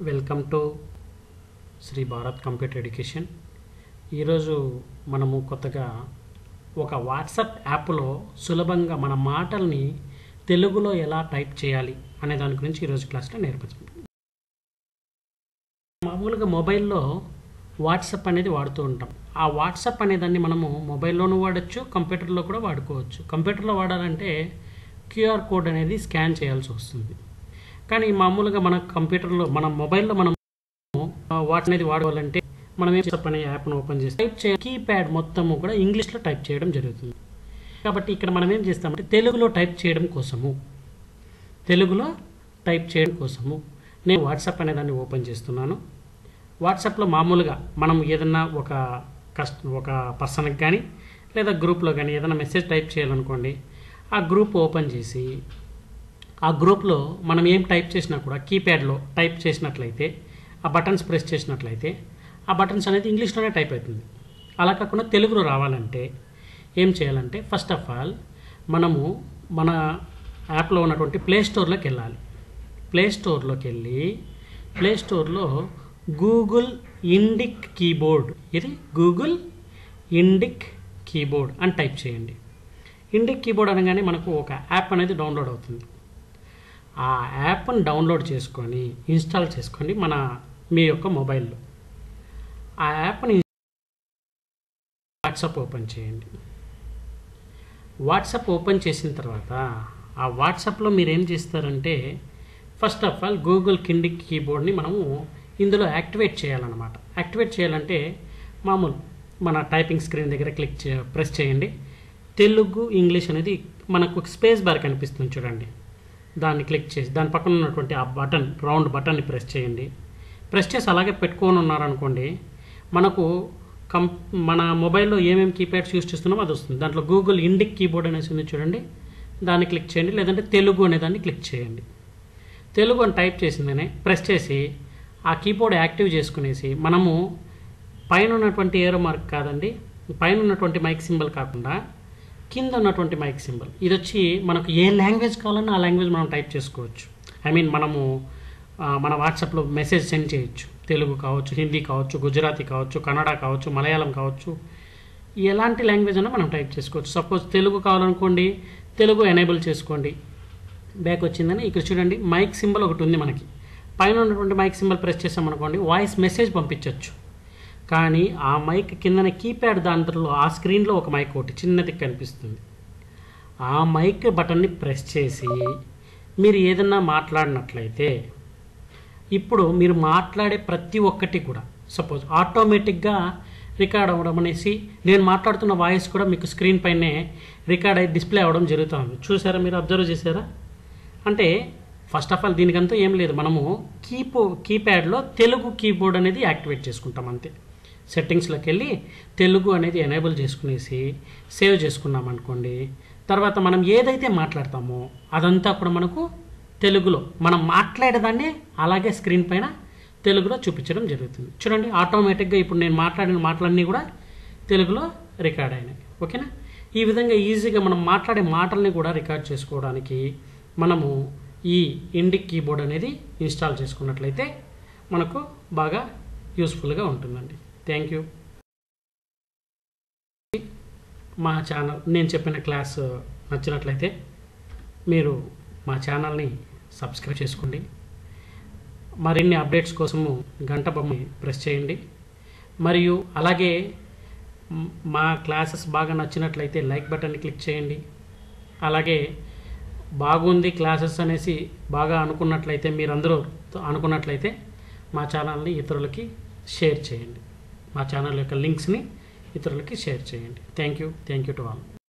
Welcome to Shri Bharat computer education. ఈరోజు మనము కొత్తగా ఒక వాట్సాప్ యాప్లో సులభంగా మన మాటల్ని తెలుగులో ఎలా టైప్ చేయాలి అనే దాని గురించి ఈరోజు క్లాస్లో నేర్పుతాం. మామూలుగా మొబైల్లో వాట్సాప్ అనేది వాడుతూ ఉంటాం. ఆ వాట్సాప్ అనేదాన్ని మనము మొబైల్లోనూ వాడచ్చు, కంప్యూటర్లో కూడా వాడుకోవచ్చు. కంప్యూటర్లో వాడాలంటే క్యూఆర్ కోడ్ అనేది స్కాన్ చేయాల్సి వస్తుంది. కానీ మామూలుగా మన కంప్యూటర్లో మన మొబైల్లో మనం వాట్స్ అనేది వాడాలంటే మనం ఏం అనే యాప్ను ఓపెన్ చేసి టైప్ చేయ కీప్యాడ్ మొత్తము కూడా ఇంగ్లీష్లో టైప్ చేయడం జరుగుతుంది. కాబట్టి ఇక్కడ మనం ఏం చేస్తామంటే తెలుగులో టైప్ చేయడం కోసము నేను వాట్సాప్ అనే దాన్ని ఓపెన్ చేస్తున్నాను. వాట్సాప్లో మామూలుగా మనం ఏదన్నా ఒక పర్సన్కి కానీ లేదా గ్రూప్లో కానీ ఏదైనా మెసేజ్ టైప్ చేయాలనుకోండి, ఆ గ్రూప్ ఓపెన్ చేసి ఆ గ్రూప్లో మనం ఏం టైప్ చేసినా కూడా కీప్యాడ్లో టైప్ చేసినట్లయితే ఆ బటన్స్ ప్రెస్ చేసినట్లయితే ఆ బటన్స్ అనేది ఇంగ్లీష్లోనే టైప్ అవుతుంది. అలా కాకుండా తెలుగులో రావాలంటే ఏం చేయాలంటే ఫస్ట్ ఆఫ్ ఆల్ మనము మన యాప్లో ఉన్నటువంటి ప్లేస్టోర్లోకి వెళ్ళాలి. ప్లేస్టోర్లోకి వెళ్ళి ప్లేస్టోర్లో గూగుల్ ఇండిక్ కీబోర్డ్ అని టైప్ చేయండి. ఇండిక్ కీబోర్డ్ అనగానే మనకు ఒక యాప్ అనేది డౌన్లోడ్ అవుతుంది. ఆ యాప్ని డౌన్లోడ్ చేసుకొని ఇన్స్టాల్ చేసుకొని మీ యొక్క మొబైల్లో ఆ యాప్ని వాట్సాప్ ఓపెన్ చేయండి. వాట్సాప్ ఓపెన్ చేసిన తర్వాత ఆ వాట్సాప్లో మీరు ఏం చేస్తారంటే first of all Google Indic కీబోర్డ్ని మనము ఇందులో యాక్టివేట్ చేయాలన్నమాట. యాక్టివేట్ చేయాలంటే మామూలు మన టైపింగ్ స్క్రీన్ దగ్గర ప్రెస్ చేయండి. తెలుగు ఇంగ్లీష్ అనేది మనకు స్పేస్ బార్ కనిపిస్తుంది చూడండి, దాన్ని క్లిక్ చేసి దాని పక్కన ఉన్నటువంటి ఆ బటన్ రౌండ్ బటన్ని ప్రెస్ చేయండి. ప్రెస్ చేసి అలాగే పెట్టుకొని ఉన్నారనుకోండి, మనకు మన మొబైల్లో ఏమేమి కీప్యాడ్స్ యూస్ చేస్తున్నామో అది వస్తుంది. దాంట్లో గూగుల్ ఇండిక్ కీబోర్డ్ అనేసి ఉంది చూడండి, దాన్ని క్లిక్ చేయండి. లేదంటే తెలుగు అనేదాన్ని క్లిక్ చేయండి. తెలుగు అని టైప్ చేసిందనే ప్రెస్ చేసి ఆ కీబోర్డ్ యాక్టివ్ చేసుకునేసి మనము పైన ఉన్నటువంటి ఏరో మార్క్ కాదండి, పైన ఉన్నటువంటి మైక్ సింబల్ కాకుండా కింద ఉన్నటువంటి మైక్ సింబల్, ఇది వచ్చి మనకు ఏ లాంగ్వేజ్ కావాలన్నా ఆ లాంగ్వేజ్ మనం టైప్ చేసుకోవచ్చు. మనము మన వాట్సాప్లో మెసేజ్ సెండ్ చేయొచ్చు. తెలుగు కావచ్చు, హిందీ కావచ్చు, గుజరాతీ కావచ్చు, కన్నడ కావచ్చు, మలయాళం కావచ్చు, ఎలాంటి లాంగ్వేజ్ అయినా మనం టైప్ చేసుకోవచ్చు. సపోజ్ తెలుగు కావాలనుకోండి, తెలుగు ఎనేబుల్ చేసుకోండి. బ్యాక్ వచ్చిందని ఇక్కడ చూడండి మైక్ సింబల్ ఒకటి ఉంది మనకి. పైన ఉన్నటువంటి మైక్ సింబల్ ప్రెస్ చేసామనుకోండి వాయిస్ మెసేజ్ పంపించవచ్చు. కానీ ఆ మైక్ కిందన కీప్యాడ్ దాంట్లో ఆ స్క్రీన్లో ఒక మైక్ ఒకటి చిన్నది కనిపిస్తుంది. ఆ మైక్ బటన్ని ప్రెస్ చేసి మీరు ఏదన్నా మాట్లాడినట్లయితే ఇప్పుడు మీరు మాట్లాడే ప్రతి ఒక్కటి కూడా సపోజ్ ఆటోమేటిక్గా రికార్డ్ అవ్వడం అనేసి నేను మాట్లాడుతున్న వాయిస్ కూడా మీకు స్క్రీన్ పైనే రికార్డ్ అయ్యి డిస్ప్లే అవ్వడం జరుగుతుంది. చూసారా, మీరు అబ్జర్వ్ చేశారా? అంటే ఫస్ట్ ఆఫ్ ఆల్ దీనికంతా ఏం లేదు, మనము కీప్యాడ్లో తెలుగు కీబోర్డ్ అనేది యాక్టివేట్ చేసుకుంటాం అంతే. సెట్టింగ్స్లోకి వెళ్ళి తెలుగు అనేది ఎనేబుల్ చేసుకునేసి సేవ్ చేసుకున్నాం అనుకోండి, తర్వాత మనం ఏదైతే మాట్లాడతామో అదంతా కూడా మనకు తెలుగులో మనం మాట్లాడేదాన్ని అలాగే స్క్రీన్ పైన తెలుగులో చూపించడం జరుగుతుంది. చూడండి ఆటోమేటిక్గా ఇప్పుడు నేను మాట్లాడిన మాటలన్నీ కూడా తెలుగులో రికార్డ్ అయినాయి. ఓకేనా? ఈ విధంగా ఈజీగా మనం మాట్లాడే మాటల్ని కూడా రికార్డ్ చేసుకోవడానికి మనము ఈ ఇండిక్ కీబోర్డ్ అనేది ఇన్స్టాల్ చేసుకున్నట్లయితే మనకు బాగా యూస్ఫుల్గా ఉంటుందండి. Thank you. మా ఛానల్ నేను చెప్పిన క్లాస్ నచ్చినట్లయితే మీరు మా ఛానల్ని సబ్స్క్రైబ్ చేసుకోండి. మరిన్ని అప్డేట్స్ కోసము గంట బొమ్మ ప్రెస్ చేయండి. మరియు అలాగే మా క్లాసెస్ బాగా నచ్చినట్లయితే లైక్ బటన్ని క్లిక్ చేయండి. అలాగే బాగుంది క్లాసెస్ అనేసి బాగా అనుకున్నట్లయితే మీరందరూ అనుకున్నట్లయితే మా ఛానల్ని ఇతరులకి షేర్ చేయండి. మా ఛానల్ యొక్క లింక్స్ని ఇతరులకి షేర్ చేయండి. Thank you to all.